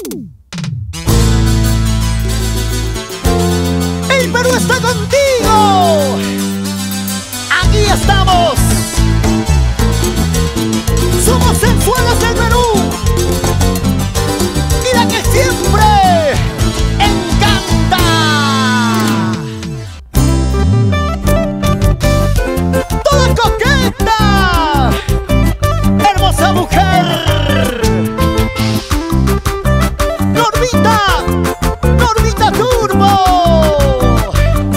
El Perú está contigo. Aquí estamos. Somos sensuales del Perú. Y la que siempre encanta. Toda coqueta. Hermosa mujer. Normita. Normita Turbo.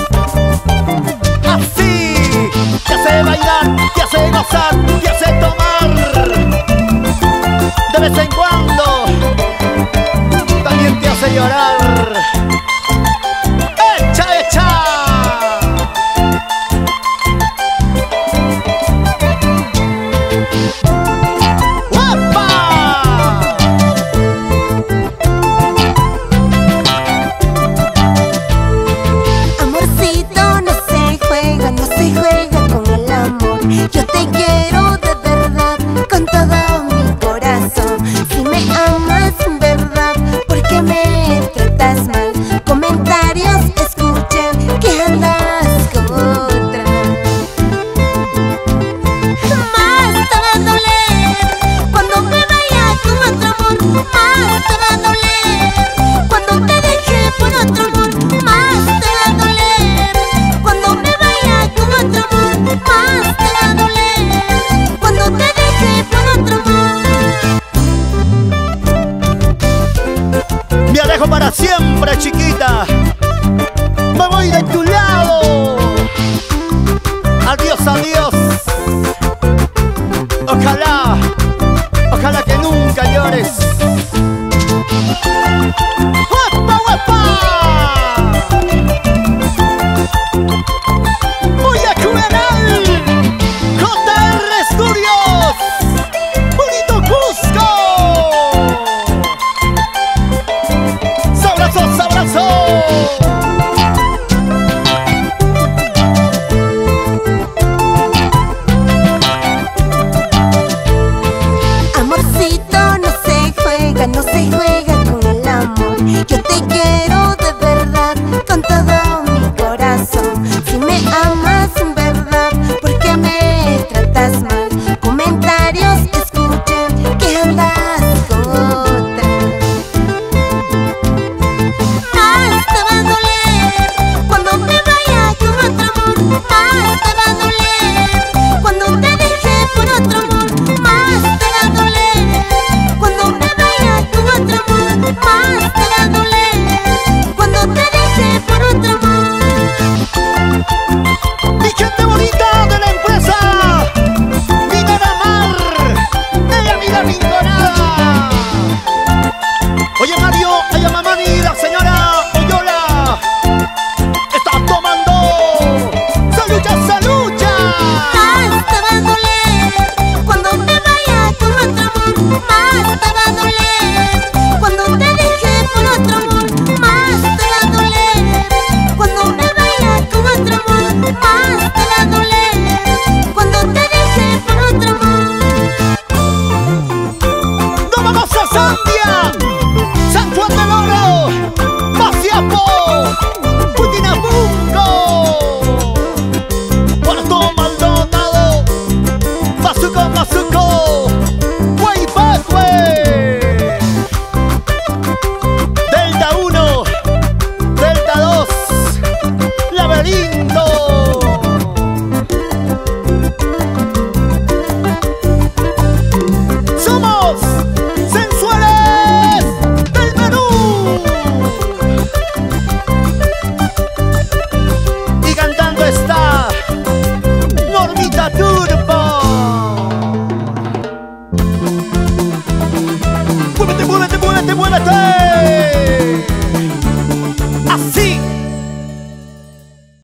Así. Te hace bailar, te hace gozar, te hace tomar. De vez en cuando también te hace llorar. ¡Echa, echa! ¡Guapa! Amorcito, no se juega con el amor. Yo te quiero de verdad, con todo mi corazón. Si me amas en verdad, ¿por qué me tratas mal? Comentarios escuché que andas con otra. Más te va a doler cuando me vaya con otro amor. Más te va a doler cuando te deje por otro amor. Más te va a doler cuando me vaya con otro amor. Más te va a doler cuando te deje por otro amor. Me alejo para siempre, chiquita. Me voy de tu lado. Adiós, adiós. Ojalá que nunca llores.